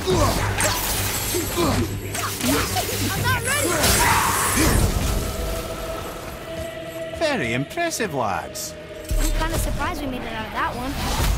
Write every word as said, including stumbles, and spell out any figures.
I'm not ready! Very impressive, lads. I'm kind of surprised we made it out of that one.